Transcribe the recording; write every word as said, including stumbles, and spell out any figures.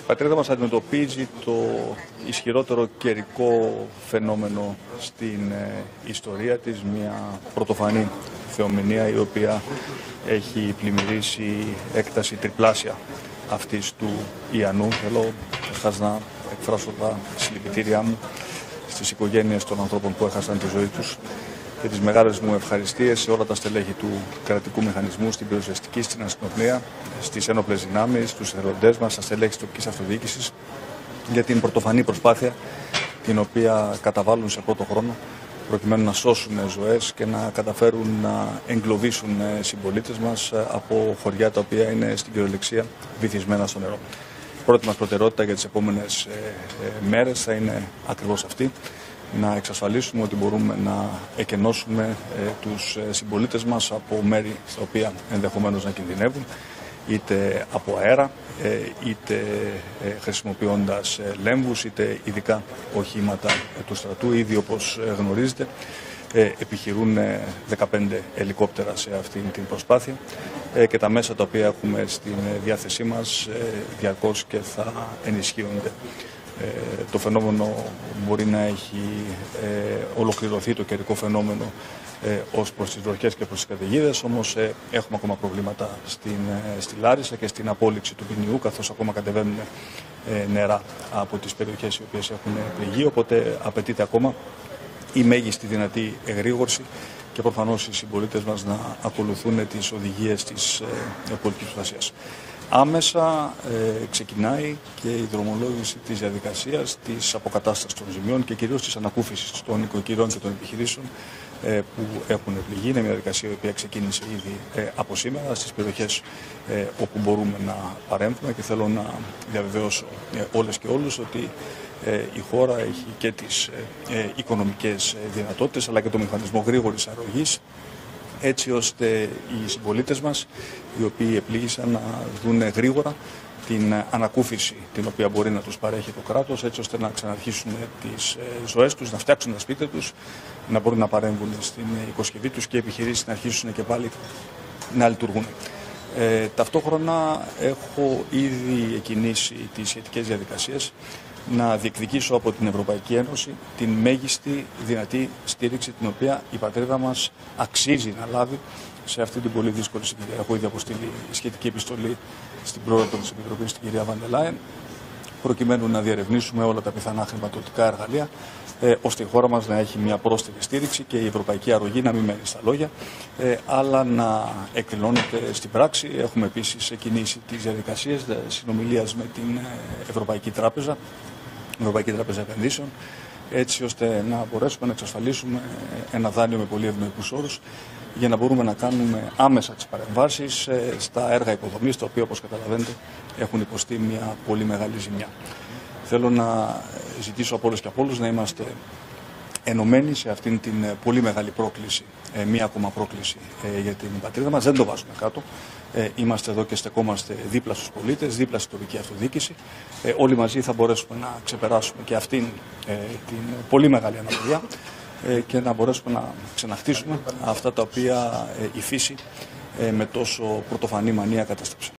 πατρίδα μας αντιμετωπίζει το ισχυρότερο καιρικό φαινόμενο στην ε, ιστορία της, μια πρωτοφανή θεομηνία η οποία έχει πλημμυρίσει έκταση τριπλάσια αυτής του Ιαννού. Θέλω καταρχάς να εκφράσω τα συλληπιτήριά μου στις οικογένειες των ανθρώπων που έχασαν τη ζωή τους και τις μεγάλες μου ευχαριστίες σε όλα τα στελέχη του κρατικού μηχανισμού, στην πυροσβεστική, στην αστυνομία, στις ένοπλες δυνάμεις, στους εθελοντές μας, στα στελέχη της τοπικής αυτοδιοίκησης για την πρωτοφανή προσπάθεια την οποία καταβάλουν σε πρώτο χρόνο προκειμένου να σώσουν ζωές και να καταφέρουν να εγκλωβίσουν συμπολίτες μας από χωριά τα οποία είναι στην κυριολεξία βυθισμένα στο νερό. Η πρώτη μας προτεραιότητα για τις επόμενες μέρες θα είναι ακριβώς αυτή. Να εξασφαλίσουμε ότι μπορούμε να εκενώσουμε ε, τους συμπολίτες μας από μέρη στα οποία ενδεχομένως να κινδυνεύουν, είτε από αέρα, ε, είτε ε, χρησιμοποιώντας ε, λέμβους, είτε ειδικά οχήματα ε, του στρατού. Ήδη, όπως ε, γνωρίζετε, ε, επιχειρούν ε, δεκαπέντε ελικόπτερα σε αυτή την προσπάθεια ε, και τα μέσα τα οποία έχουμε στην διάθεσή μας ε, διαρκώς και θα ενισχύονται. Ε, το φαινόμενο μπορεί να έχει ε, ολοκληρωθεί, το καιρικό φαινόμενο, ε, ως προς τις βροχές και προς τις καταιγίδες, όμως ε, έχουμε ακόμα προβλήματα στην, ε, στη Λάρισα και στην απόλυξη του ποινιού, καθώς ακόμα κατεβαίνουν ε, νερά από τις περιοχές οι οποίες έχουν πληγεί, οπότε απαιτείται ακόμα η μέγιστη δυνατή εγρήγορση και προφανώς οι συμπολίτες μας να ακολουθούν τις οδηγίες της ε, πολιτικής προστασίας. Άμεσα ε, ξεκινάει και η δρομολόγηση της διαδικασίας της αποκατάστασης των ζημιών και κυρίως της ανακούφισης των οικοκυριών και των επιχειρήσεων ε, που έχουν πληγεί. Είναι μια διαδικασία η οποία ξεκίνησε ήδη ε, από σήμερα στις περιοχές ε, όπου μπορούμε να παρέμβουμε και θέλω να διαβεβαιώσω ε, όλες και όλους ότι ε, η χώρα έχει και τις ε, ε, οικονομικές δυνατότητες αλλά και το μηχανισμό γρήγορης αρρωγής, έτσι ώστε οι συμπολίτες μας, οι οποίοι επλήγησαν, να δουν γρήγορα την ανακούφιση την οποία μπορεί να τους παρέχει το κράτος, έτσι ώστε να ξαναρχίσουν τις ζωές τους, να φτιάξουν τα σπίτια τους, να μπορούν να παρέμβουν στην οικοσκευή τους και οι επιχειρήσεις να αρχίσουν και πάλι να λειτουργούν. Ε, ταυτόχρονα έχω ήδη εκκινήσει τις σχετικές διαδικασίες να διεκδικήσω από την Ευρωπαϊκή Ένωση την μέγιστη δυνατή στήριξη την οποία η πατρίδα μας αξίζει να λάβει σε αυτή την πολύ δύσκολη συγκυρία. Έχω ήδη αποστείλει σχετική επιστολή στην πρόεδρο της Επιτροπής, την κυρία Βαν ντερ Λάιεν, προκειμένου να διερευνήσουμε όλα τα πιθανά χρηματοδοτικά εργαλεία, ε, ώστε η χώρα μας να έχει μια πρόσθετη στήριξη και η ευρωπαϊκή αρρωγή να μην μένει στα λόγια, ε, αλλά να εκδηλώνεται στην πράξη. Έχουμε επίσης ξεκινήσει τις διαδικασίες συνομιλίας με την Ευρωπαϊκή Τράπεζα, Ευρωπαϊκή Τράπεζα Επενδύσεων, έτσι ώστε να μπορέσουμε να εξασφαλίσουμε ένα δάνειο με πολύ ευνοϊκούς όρους για να μπορούμε να κάνουμε άμεσα τις παρεμβάσεις στα έργα υποδομής, τα οποία, όπως καταλαβαίνετε, έχουν υποστεί μια πολύ μεγάλη ζημιά. Θέλω να ζητήσω από όλες και από όλους να είμαστε ενωμένοι σε αυτήν την πολύ μεγάλη πρόκληση, μία ακόμα πρόκληση για την πατρίδα μας. Δεν το βάζουμε κάτω. Είμαστε εδώ και στεκόμαστε δίπλα στους πολίτες, δίπλα στην τοπική αυτοδιοίκηση. Όλοι μαζί θα μπορέσουμε να ξεπεράσουμε και αυτήν την πολύ μεγάλη αναπηρία και να μπορέσουμε να ξαναχτίσουμε αυτά τα οποία η φύση με τόσο πρωτοφανή μανία κατέστρεψε.